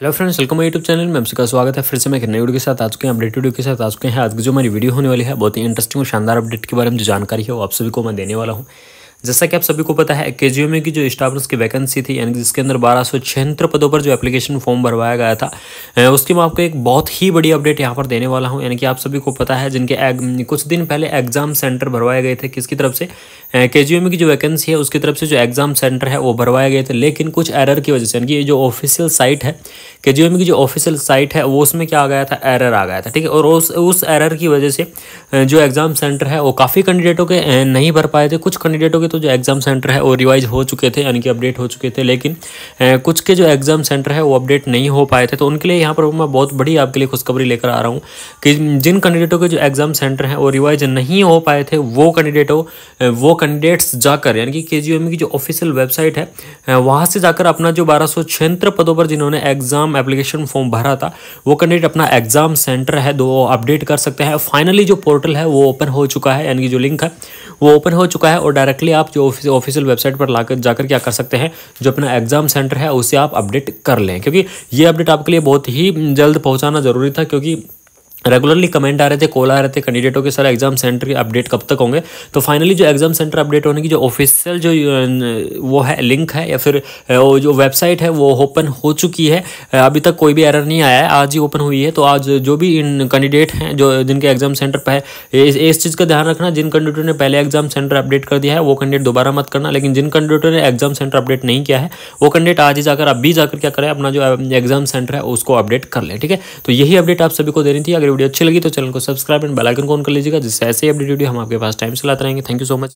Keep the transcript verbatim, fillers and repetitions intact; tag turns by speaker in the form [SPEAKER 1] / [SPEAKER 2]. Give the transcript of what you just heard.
[SPEAKER 1] Hello friends, welcome my YouTube channel में आप सबका स्वागत है। फिर से मैं एक नई वीडियो के साथ आ चुके हैं, अपडेट वीडियो के साथ आ चुके हैं। आज की जो हमारी वीडियो होने वाली है बहुत ही इंटरेस्टिंग और शानदार अपडेट के बारे में जो जानकारी है वो आप सभी को मैं देने वाला हूं। जैसा कि आप सभी को पता है, केजीएमयू की जो स्टाफ नर्स की वैकेंसी थी, यानी जिसके अंदर बारह सौ छिहत्तर पदों पर जो एप्लीकेशन फॉर्म भरवाया गया था, उसकी मैं आपको एक बहुत ही बड़ी अपडेट यहाँ पर देने वाला हूँ। यानी कि आप सभी को पता है, जिनके कुछ दिन पहले एग्जाम सेंटर भरवाए गए थे, किसकी तरफ से, केजीएमयू की जो वैकेंसी है उसकी तरफ से जो एग्जाम सेंटर है वो भरवाए गए थे, लेकिन कुछ एरर की वजह से, यानी कि ये जो ऑफिशियल साइट है, केजीएमयू की जो ऑफिशियल साइट है वो उसमें क्या आ गया था, एरर आ गया था। ठीक है, और उस उस एरर की वजह से जो एग्जाम सेंटर है वो काफ़ी कैंडिडेटों के नहीं भर पाए थे। कुछ कैंडिडेटों के तो जो एग्जाम सेंटर है वो रिवाइज हो चुके थे, यानी कि अपडेट हो चुके थे, लेकिन कुछ के जो एग्जाम सेंटर है वो अपडेट नहीं हो पाए थे। तो उनके लिए यहाँ पर मैं बहुत बड़ी आपके लिए खुशखबरी लेकर आ रहा हूँ कि जिन कैंडिडेटों के जो एग्जाम सेंटर हैं वो रिवाइज नहीं हो पाए थे, वो कैंडिडेटों वो कैंडिडेट्स जाकर, यानी कि केजीएमयू की जो ऑफिशियल वेबसाइट है वहाँ से जाकर अपना जो बारह सौ छिहत्तर पदों पर जिन्होंने एग्जाम एप्लीकेशन फॉर्म भरा था, वो कैंडिडेट अपना एग्जाम सेंटर है दो अपडेट कर सकते हैं। फाइनली जो पोर्टल है वो ओपन हो चुका है, यानी कि जो लिंक है वो ओपन हो चुका है, और डायरेक्टली आप जो ऑफिशियल वेबसाइट पर लाकर जाकर क्या कर सकते हैं, जो अपना एग्जाम सेंटर है उसे आप अपडेट कर लें, क्योंकि ये अपडेट आपके लिए बहुत ही जल्द पहुंचाना जरूरी था। क्योंकि रेगुलरली कमेंट आ रहे थे, कॉल आ रहे थे कैंडिडेटों के, सर एग्जाम सेंटर के अपडेट कब तक होंगे। तो फाइनली जो एग्जाम सेंटर अपडेट होने की जो ऑफिशियल जो वो है लिंक है या फिर वो जो वेबसाइट है वो ओपन हो चुकी है। अभी तक कोई भी एरर नहीं आया है, आज ही ओपन हुई है। तो आज जो भी इन कैंडिडेट हैं जो जिनके एग्जाम सेंटर पर है, इस, इस चीज़ का ध्यान रखना, जिन कैंडिडेटों ने पहले एग्जाम सेंटर अपडेट कर दिया है वो कैंडिडेट दोबारा मत करना, लेकिन जिन कैंडिडेटों ने एग्जाम सेंटर अपडेट नहीं किया है वो कैंडिडेट आज ही जाकर अभी जाकर क्या करें, अपना जो एग्जाम सेंटर है उसको अपडेट कर लें। ठीक है, तो यही अपडेट आप सभी को देनी थी। अगर वीडियो अच्छी लगी तो चैनल को सब्सक्राइब एंड बेल आइकन को ऑन कर लीजिएगा, जिससे ऐसे ही अपडेट वीडियो हम आपके पास टाइम से लाते रहेंगे। Thank you so much.